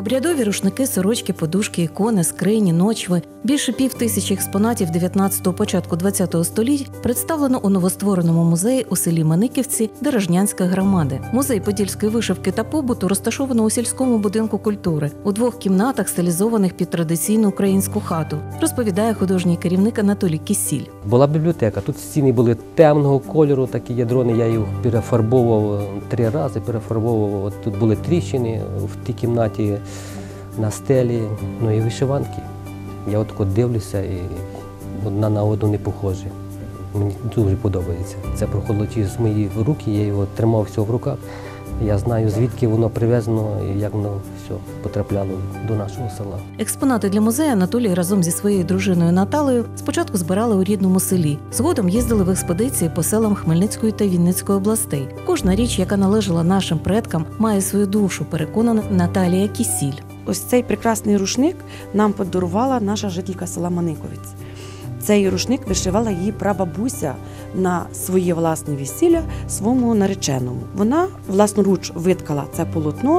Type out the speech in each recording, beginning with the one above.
Обрядові рушники, сорочки, подушки, ікони, скрині, ночви. Більше 5000 експонатів 19-го, початку 20-го століть представлено у новоствореному музеї у селі Маниківці Деражнянської громади. Музей подільської вишивки та побуту розташовано у сільському будинку культури, у 2 кімнатах, стилізованих під традиційну українську хату, розповідає художній керівник Анатолій Кісіль. Була бібліотека, тут стіни були темного кольору, такі ядрони, я їх перефарбовував 3 рази, перефарбовував. Тут були тріщини в тій кімнаті, на стелі, ну і вишиванки. Я от дивлюся і одна на одну не похожі. Мені дуже подобається. Це проходило через мої руки, я його тримав все в руках. Я знаю, звідки воно привезено і як воно все потрапляло до нашого села. Експонати для музею Анатолій разом зі своєю дружиною Наталею спочатку збирали у рідному селі. Згодом їздили в експедиції по селам Хмельницької та Вінницької областей. Кожна річ, яка належала нашим предкам, має свою душу, переконана Наталія Кісіль. Ось цей прекрасний рушник нам подарувала наша жителька села Маниковець. Цей рушник вишивала її прабабуся на своє власне весілля своєму нареченому. Вона власноруч виткала це полотно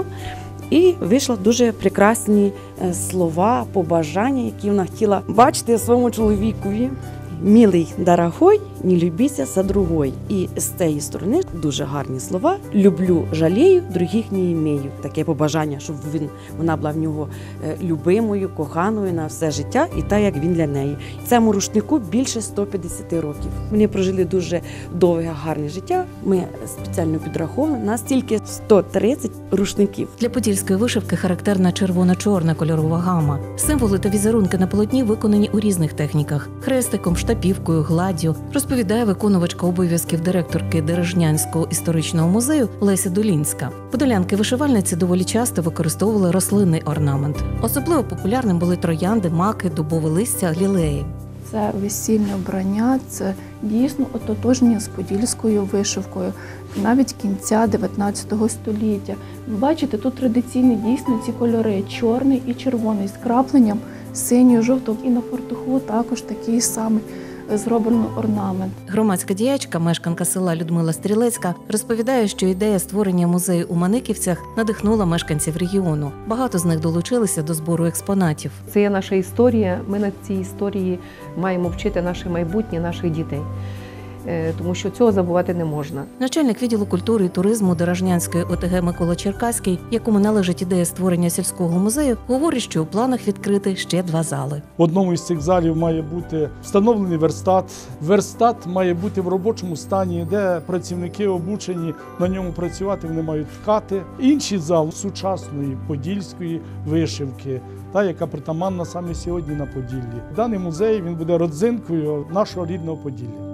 і вийшла дуже прекрасні слова, побажання, які вона хотіла бачити своєму чоловікові. «Милий, дорогой, не любися за другой». І з цієї сторони дуже гарні слова. «Люблю, жалію, других не імею». Таке побажання, щоб вона була в нього любимою, коханою на все життя, і так, як він для неї. Цьому рушнику більше 150 років. Вони прожили дуже довге, гарне життя. Ми спеціально підраховували, у нас тільки 130 рушників. Для подільської вишивки характерна червоно-чорна кольорова гама. Символи та візерунки на полотні виконані у різних техніках – хрестиком, штапівкою, гладдю, розповідає виконувачка обов'язків директорки Деражнянського історичного музею Леся Долінська. Подолянки-вишивальниці доволі часто використовували рослинний орнамент. Особливо популярним були троянди, маки, дубове листя, лілеї. Це весільне вбрання, це дійсно ототожнення з подільською вишивкою, навіть кінця 19 століття. Ви бачите, тут традиційні дійсно ці кольори – чорний і червоний, з крапленням синього, жовтого. І на фартуху також такий самий зроблено орнамент. Громадська діячка, мешканка села Людмила Стрілецька, розповідає, що ідея створення музею у Маниківцях надихнула мешканців регіону. Багато з них долучилися до збору експонатів. Це є наша історія, ми на цій історії маємо вчити наше майбутнє, наших дітей. Тому що цього забувати не можна. Начальник відділу культури і туризму Деражнянської ОТГ Микола Черкаський, якому належить ідея створення сільського музею, говорить, що у планах відкрити ще 2 зали. В одному із цих залів має бути встановлений верстат. Верстат має бути в робочому стані, де працівники обучені на ньому працювати, вони мають ткати. Інший зал сучасної подільської вишивки, та, яка притаманна саме сьогодні на Поділлі. Даний музей він буде родзинкою нашого рідного Поділля.